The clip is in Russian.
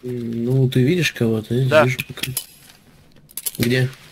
Ну, ты видишь кого-то? Да. Вижу пока. Где?